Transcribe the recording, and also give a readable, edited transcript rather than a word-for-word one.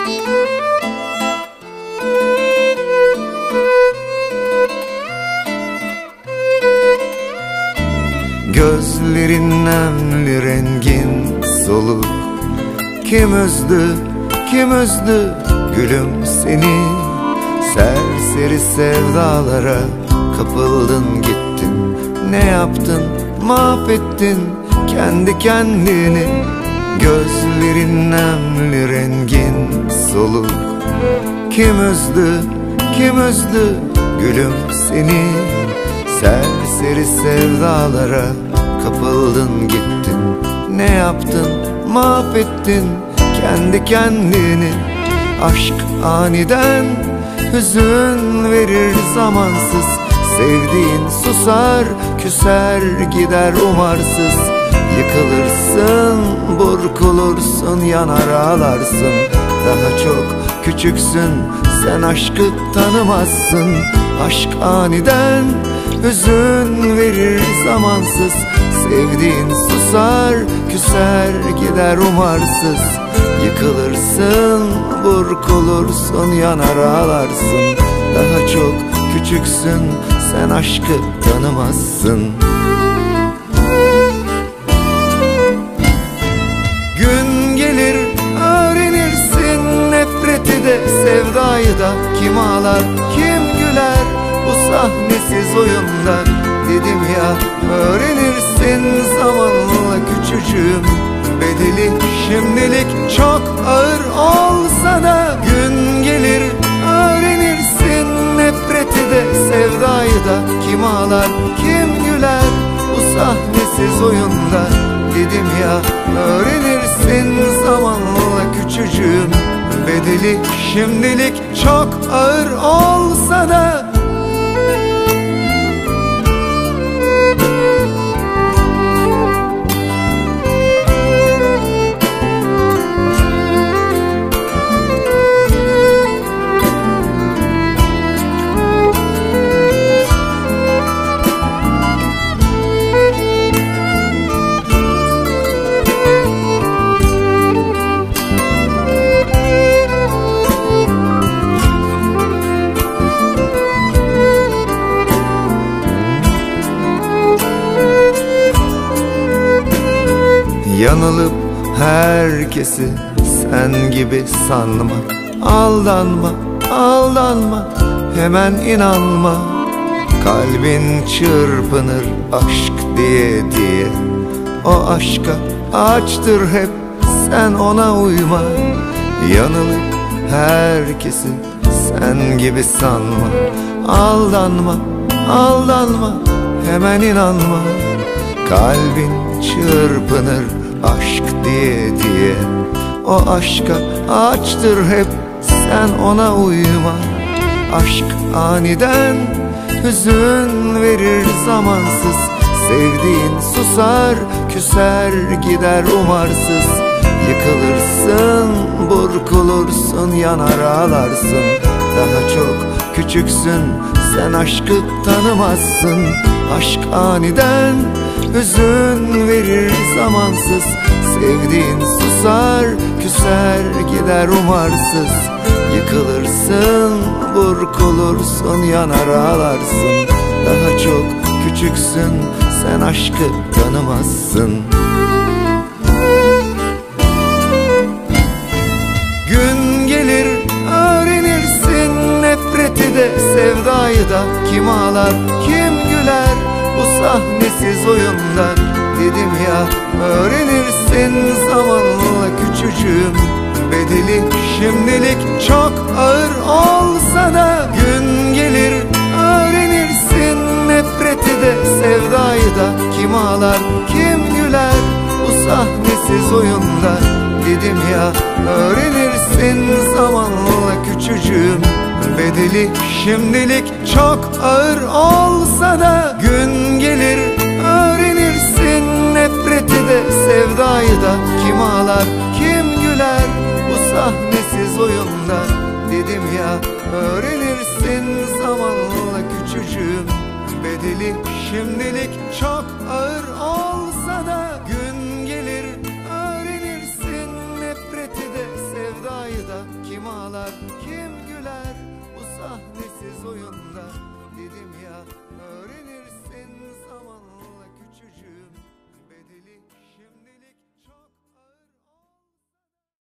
Gözlerin nemli, rengin soluk. Kim üzdü, kim üzdü gülüm seni? Serseri sevdalara kapıldın gittin. Ne yaptın, mahvettin kendi kendini. Gözlerin nemli, rengin soluk. Kim üzdü, kim üzdü gülüm seni? Serseri sevdalara kapıldın gittin. Ne yaptın, mahvettin kendi kendini. Aşk aniden hüzün verir zamansız. Sevdiğin susar, küser gider umarsız. Yıkılırsın, burkulursun, yanar ağlarsın. Daha çok küçüksün, sen aşkı tanımazsın. Aşk aniden hüzün verir zamansız. Sevdiğin susar, küser gider umarsız. Yıkılırsın, burkulursun, yanar ağlarsın. Daha çok küçüksün, sen aşkı tanımazsın. Gün gelir öğrenirsin nefreti de sevdayı da. Kim ağlar, kim güler bu sahnesiz oyunda. Dedim ya, öğrenirsin zamanla küçücüğüm. Bedeli şimdilik çok ağır olsa da. Gün gelir öğrenirsin nefreti de sevdayı da. Kim ağlar, kim güler bu sahnesiz oyunda. Dedim ya, öğrenirsin zamanla küçücüğüm. Bedeli şimdilik çok ağır olsa da. Yanılıp herkesi sen gibi sanma. Aldanma, aldanma, hemen inanma. Kalbin çırpınır aşk diye diye. O aşka açtır hep, sen ona uyma. Yanılıp herkesi sen gibi sanma. Aldanma, aldanma, hemen inanma. Kalbin çırpınır aşk diye diye. O aşka açtır hep, sen ona uyma. Aşk aniden hüzün verir zamansız. Sevdiğin susar, küser gider umarsız. Yıkılırsın, burkulursun, yanar ağlarsın. Daha çok küçüksün, sen aşkı tanımazsın. Aşk aniden hüzün verir zamansız. Sevdiğin susar, küser gider umarsız. Yıkılırsın, burkulursun, yanar ağlarsın. Daha çok küçüksün, sen aşkı tanımazsın. Gün gelir öğrenirsin nefreti de sevdayı da. Kim ağlar, kim güler bu sahnesiz oyunda. Dedim ya, öğrenirsin zamanla küçücüğüm. Bedeli şimdilik çok ağır olsa da. Gün gelir öğrenirsin nefreti de sevdayı da. Kim ağlar, kim güler bu sahnesiz oyunda. Dedim ya, öğrenirsin zamanla küçücüğüm. Bedeli şimdilik çok ağır olsa da. Gün gelir öğrenirsin nefreti de sevdayı da. Kim ağlar, kim güler bu sahnesiz oyunda. Dedim ya, öğrenirsin zamanla küçücüğüm. Bedeli şimdilik çok ağır olsa da. Gün gelir öğrenirsin nefreti de sevdayı da. Kim ağlar, kim